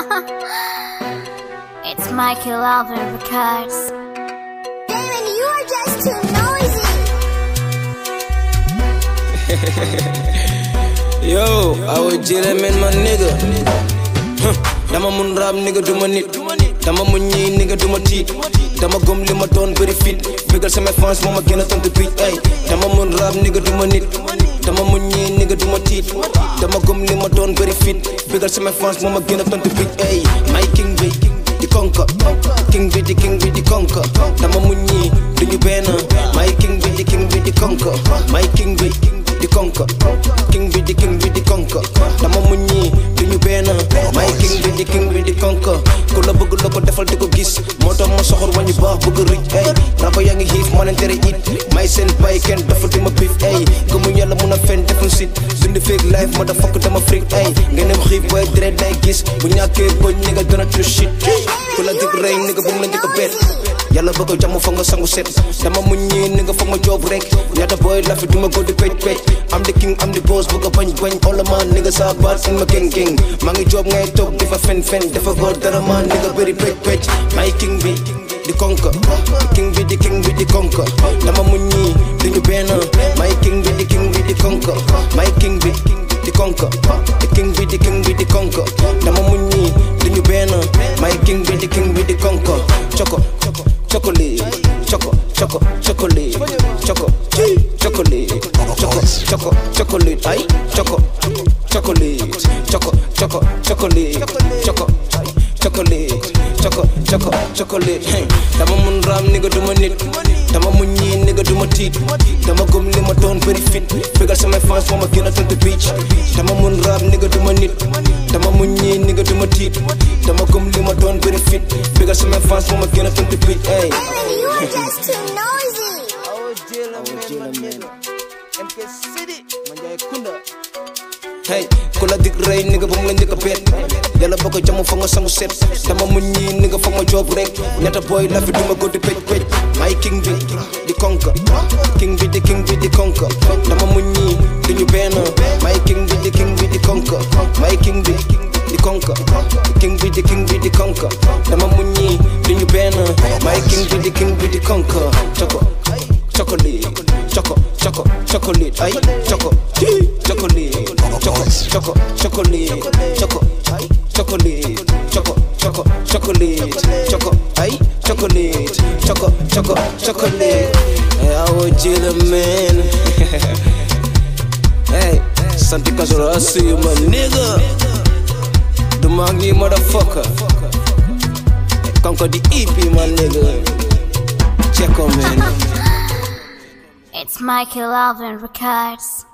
It's Michael Alvin Records. Damon, you are just too noisy. Yo, I would man, my nigga. Dama mun rap nigga do my nit. Dama mun ñi nigga do my teeth. Dama gom li ma doon very fit. Bigal sama fans mama gëna tontu beat ay. Dama mun rap nigga do my nit. Dama mun ñi nigga do my teeth. Dama gom li ma doon very fit. Bigal sama fans mama gëna tontu beat ay. My king be the conquer. King be the conquer. Dama mun ñi duñu benn. My king be the conquer. My king be the conquer. King be the conquer. Dama mun ñi duñu benn. My king be the conquer. Ku la bëgg la ko defal di ko gis. Moo tax ma soxor wàññi baax bëgg rëcc ay. Raba yaa ngi xiif ma leen tere it. May seen bay kenn dafa di ma biif ay. Gëmu yàlla mun a fen deful sit. Dund fake life ma da fokk dama freak ay. Nga nem xiif booy dere day gis. Bu ñàkkee bëñ ni nga gën a true shit. Ku la dig rey ni nga bu mu la njëkk a bet. Yàlla bëgg jàmm foog nga sangu set. Dama muñ ñii ni nga foog ma job rek. Ñaata booy la fi du ma go di pej pej. I'm the king, I'm the boss, bëgg a bañ bañ. All the man nigga sa baat in ma gang gang. Maa ngi job ngay toog dafa fen fen. Dafa góor dara man nigga bëri pej pej. My king be the conquer. King be the conquer. Dama muñ ñii duñu benn. My king be the conquer. My king be the conquer. The king be the conquer. Dama muñ ñii duñu benn. My king be the conquer. Chocolate, chocolate, chocolate, ay, chocolate, chocolate, hey. Dama mun ram nigga du ma nit. Dama mun ñi nigga du ma tiit. Dama gëm li ma doon very fit. Bégal sama fans moo ma gën a tontu beach. Dama mun ram nigga du ma nit. Dama mun ñi nigga du ma tiit. Dama gëm li ma doon very fit. Bégal sama fans moo ma gën a tontu beach, hey. You are just too noisy. MK City, Manjay Kunda. Hey, ku la dig rey nigga bu mu la njëkk a bet. Yàlla bëgg jàmm foog nga sangu set. Dama muñ ñii nigga foog ma job rek. Ñaata boy la fi duma go di pej pej. My king be the conquer. King be the conquer. Dama muñ ñii duñu benn. My king be the conquer. My king be the conquer. King be the conquer. Dama muñ ñii duñu benn. My king be the conquer. Chocolate, chocolate, ay, chocolate, chocolate. Hey, I would jail man. Hey, Santi Casoro, I see you, my nigga. The mangy motherfucker. Conquer the EP, my nigga. Check on man. It's Michael Alvin Records.